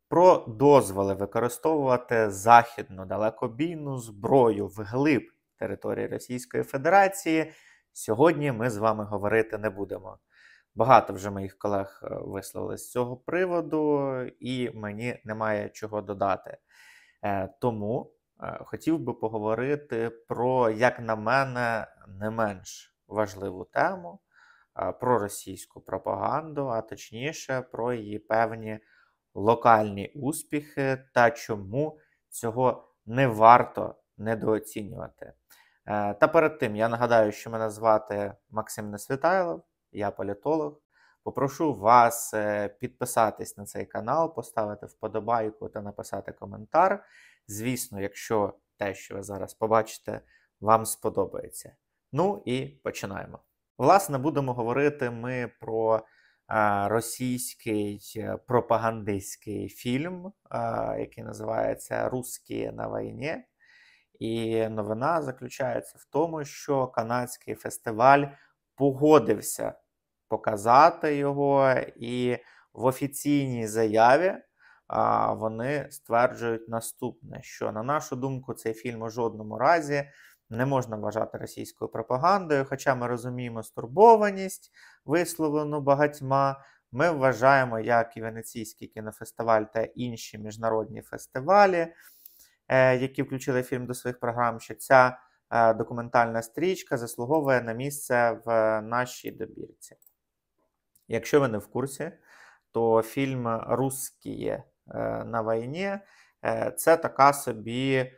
Про дозволи використовувати західну далекобійну зброю вглиб території Російської Федерації сьогодні ми з вами говорити не будемо. Багато вже моїх колег висловили з цього приводу, і мені немає чого додати. Тому хотів би поговорити про, як на мене, не менш важливу тему, про російську пропаганду, а точніше про її певні локальні успіхи та чому цього не варто недооцінювати. Та перед тим я нагадаю, що мене звати Максим Несвітайлов, я політолог. Попрошу вас підписатись на цей канал, поставити вподобайку та написати коментар. Звісно, якщо те, що ви зараз побачите, вам сподобається. Ну і починаємо. Власне, будемо говорити ми про російський пропагандистський фільм, який називається «Русські на війні». І новина заключається в тому, що канадський фестиваль погодився показати його, і в офіційній заяві вони стверджують наступне, що, на нашу думку, цей фільм у жодному разі не можна вважати російською пропагандою, хоча ми розуміємо стурбованість, висловлену багатьма. Ми вважаємо, як і Венеційський кінофестиваль та інші міжнародні фестивалі, які включили фільм до своїх програм, що ця документальна стрічка заслуговує на місце в нашій добірці. Якщо ви не в курсі, то фільм «Русські на війні» – це така собі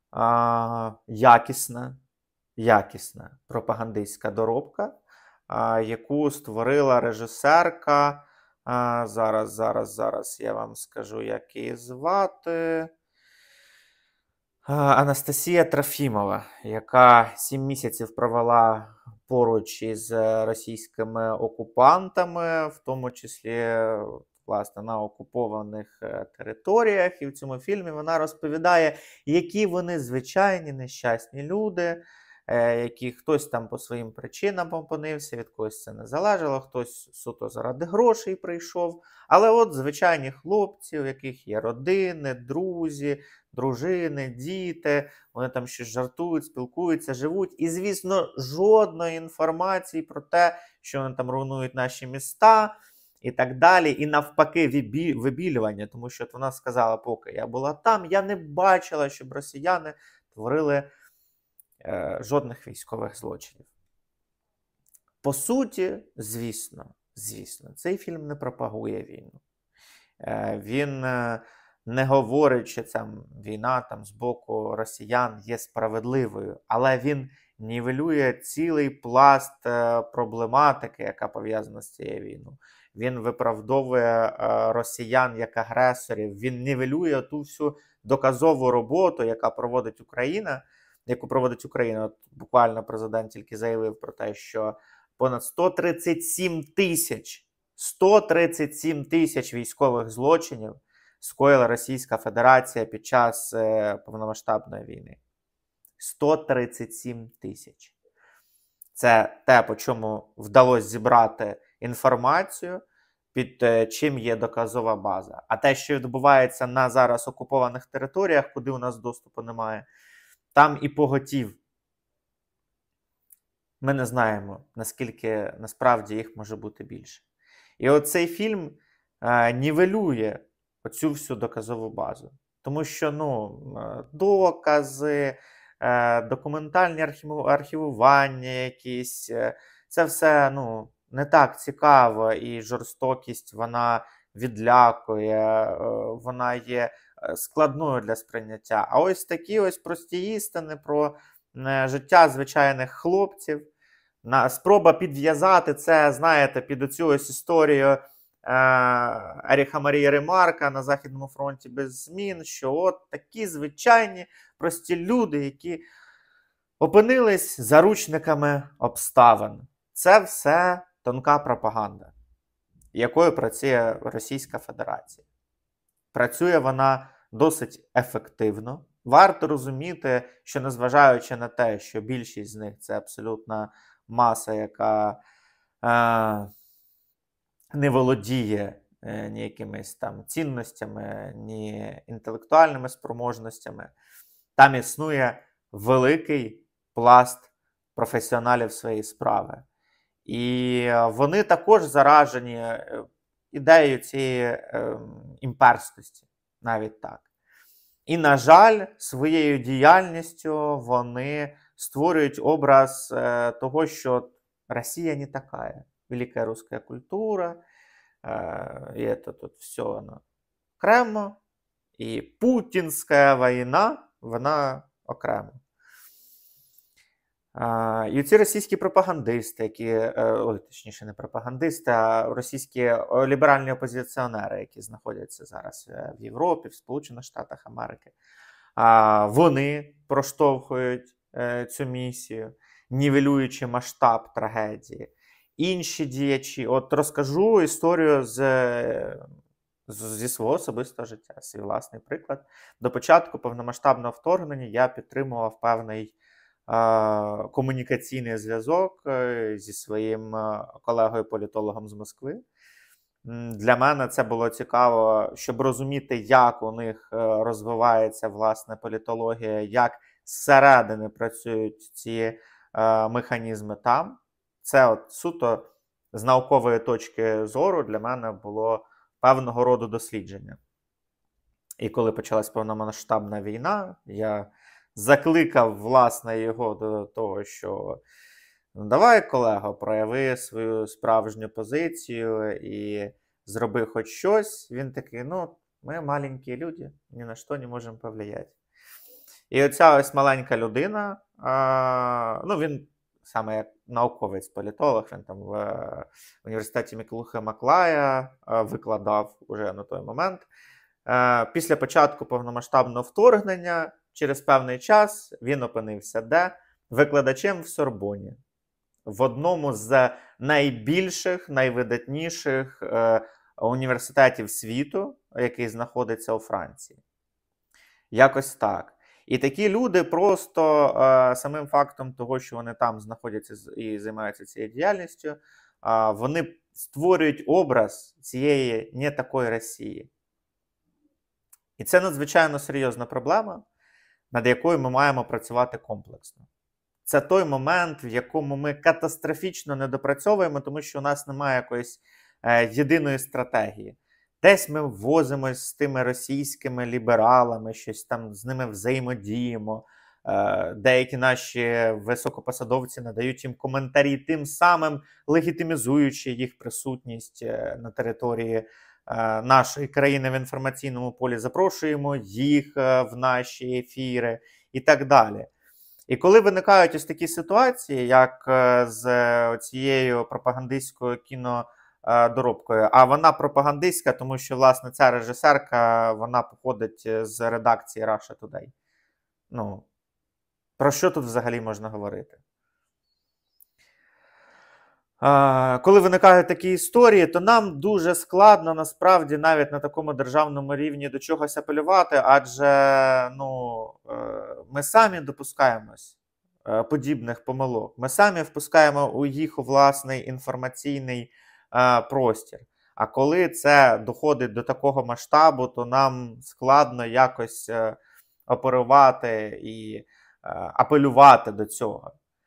якісна пропагандистська доробка, яку створила режисерка, зараз я вам скажу, як її звати, Анастасія Трофімова, яка 7 місяців провела поруч із російськими окупантами, в тому числі, власне, на окупованих територіях. І в цьому фільмі вона розповідає, які вони звичайні нещасні люди, які хтось там по своїм причинам опинився, від когось це не залежало, хтось суто заради грошей прийшов. Але от звичайні хлопці, у яких є родини, друзі, дружини, діти, вони там щось жартують, спілкуються, живуть. І, звісно, жодної інформації про те, що вони там руйнують наші міста і так далі. І навпаки вибілювання, тому що вона сказала, поки я була там, я не бачила, щоб росіяни творили жодних військових злочинів. По суті, звісно, цей фільм не пропагує війну. Він не говорить, що ця війна там з боку росіян є справедливою, але він нівелює цілий пласт проблематики, яка пов'язана з цією війною. Він виправдовує росіян як агресорів, він нівелює ту всю доказову роботу, яку проводить Україна. От буквально президент тільки заявив про те, що понад 137 тисяч військових злочинів скоїла Російська Федерація під час повномасштабної війни. 137 тисяч. Це те, по чому вдалося зібрати інформацію, під чим є доказова база. А те, що відбувається на зараз окупованих територіях, куди у нас доступу немає, там і поготів. Ми не знаємо, наскільки насправді їх може бути більше. І оцей фільм нівелює оцю всю доказову базу. Тому що докази, документальні архівування якісь, це все не так цікаво, і жорстокість вона відлякує, вона є складною для сприйняття. А ось такі ось прості істини про життя звичайних хлопців, спроба підв'язати це, знаєте, під оцю ось історію Еріха Марії Ремарка на Західному фронті без змін, що от такі звичайні прості люди, які опинились заручниками обставин. Це все тонка пропаганда, якою працює Російська Федерація. Працює вона досить ефективно. Варто розуміти, що незважаючи на те, що більшість з них – це абсолютна маса, яка не володіє ні якимись там цінностями, ні інтелектуальними спроможностями. Там існує великий пласт професіоналів своєї справи. І вони також заражені ідеєю цієї імперськості, навіть так. І, на жаль, своєю діяльністю вони створюють образ того, що Росія не така. Велика русская культура, і це тут все воно окремо, і путінська війна, вона окремо. І ці російські пропагандисти, точніше не пропагандисти, а російські ліберальні опозиціонери, які знаходяться зараз в Європі, в Сполучених Штатах Америки, вони проштовхують цю місію, нівелюючи масштаб трагедії. Інші діячі, от розкажу історію зі свого особистого життя, свій власний приклад. До початку повномасштабного вторгнення я підтримував певний комунікаційний зв'язок зі своїм колегою-політологом з Москви. Для мене це було цікаво, щоб розуміти, як у них розвивається власне політологія, як зсередини працюють ці механізми там. Це от суто з наукової точки зору для мене було певного роду дослідження. І коли почалась повномасштабна війна, я закликав, власне, його до того, що ну, давай, колего, прояви свою справжню позицію і зроби хоч щось. Він такий, ну, ми маленькі люди, ні на що не можемо повлияти. І оця ось маленька людина, ну, він саме як науковець-політолог, він там в університеті Миклухи Маклая викладав уже на той момент. Після початку повномасштабного вторгнення, через певний час, він опинився де? Викладачем в Сорбоні. В одному з найбільших, найвидатніших університетів світу, який знаходиться у Франції. Якось так. І такі люди просто самим фактом того, що вони там знаходяться і займаються цією діяльністю, вони створюють образ цієї не такої Росії. І це надзвичайно серйозна проблема, над якою ми маємо працювати комплексно. Це той момент, в якому ми катастрофічно недопрацьовуємо, тому що у нас немає якоїсь єдиної стратегії. Десь ми возимось з тими російськими лібералами, щось там з ними взаємодіємо. Деякі наші високопосадовці надають їм коментарі, тим самим легітимізуючи їх присутність на території нашої країни в інформаційному полі. Запрошуємо їх в наші ефіри і так далі. І коли виникають ось такі ситуації, як з цією пропагандистською кінодоробкою, а вона пропагандистська, тому що, власне, ця режисерка, вона походить з редакції Russia Today. Ну, про що тут взагалі можна говорити? Коли виникають такі історії, то нам дуже складно, насправді, навіть на такому державному рівні до чогось апелювати, адже ми самі допускаємось подібних помилок. Ми самі впускаємо у їх власний інформаційний простір. А коли це доходить до такого масштабу, то нам складно якось оперувати і апелювати до цього.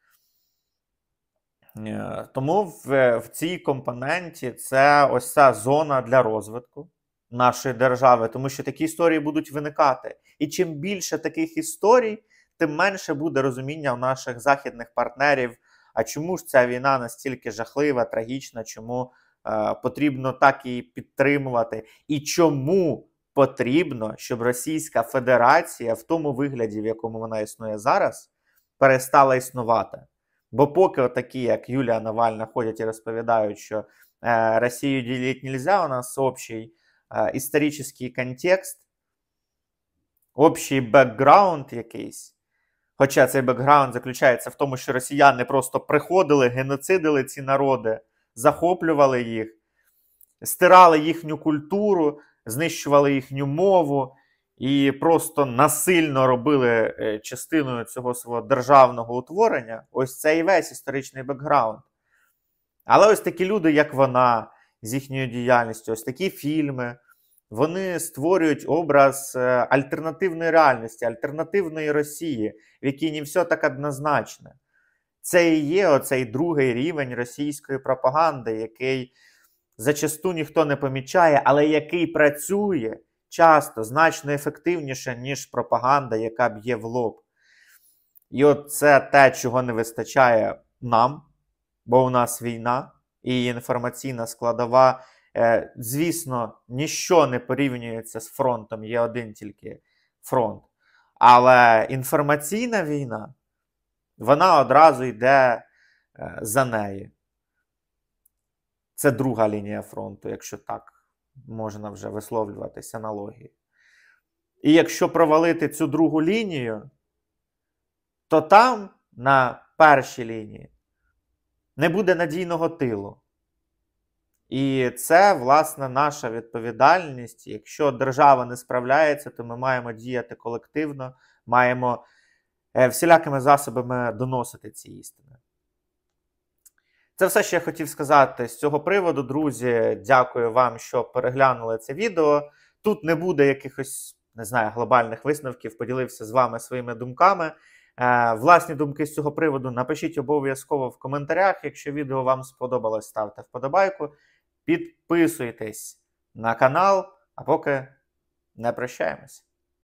Тому в цій компоненті це ось ця зона для розвитку нашої держави, тому що такі історії будуть виникати. І чим більше таких історій, тим менше буде розуміння у наших західних партнерів, а чому ж ця війна настільки жахлива, трагічна, чому потрібно так її підтримувати, і чому потрібно, щоб Російська Федерація в тому вигляді, в якому вона існує зараз, перестала існувати. Бо поки такі, як Юлія Навальна, ходять і розповідають, що Росію ділити нельзя, у нас общий історичний контекст, общий бекграунд якийсь. Хоча цей бекграунд заключається в тому, що росіяни просто приходили, геноцидили ці народи, захоплювали їх, стирали їхню культуру, знищували їхню мову і просто насильно робили частиною цього свого державного утворення. Ось це і весь історичний бекграунд. Але ось такі люди, як вона, з їхньою діяльністю. Ось такі фільми, вони створюють образ альтернативної реальності, альтернативної Росії, в якій не все так однозначно. Це і є оцей другий рівень російської пропаганди, який зачасту ніхто не помічає, але який працює часто значно ефективніше, ніж пропаганда, яка б'є в лоб. І от це те, чого не вистачає нам, бо у нас війна і інформаційна складова, звісно, ніщо не порівнюється з фронтом, є один тільки фронт. Але інформаційна війна, вона одразу йде за нею. Це друга лінія фронту, якщо так можна вже висловлюватись аналогії. І якщо провалити цю другу лінію, то там, на першій лінії, не буде надійного тилу. І це, власне, наша відповідальність. Якщо держава не справляється, то ми маємо діяти колективно, маємо всілякими засобами доносити ці істини. Це все, що я хотів сказати з цього приводу, друзі. Дякую вам, що переглянули це відео. Тут не буде якихось, не знаю, глобальних висновків, поділився з вами своїми думками. Власні думки з цього приводу напишіть обов'язково в коментарях. Якщо відео вам сподобалось, ставте вподобайку. Підписуйтесь на канал, а поки не прощаємось.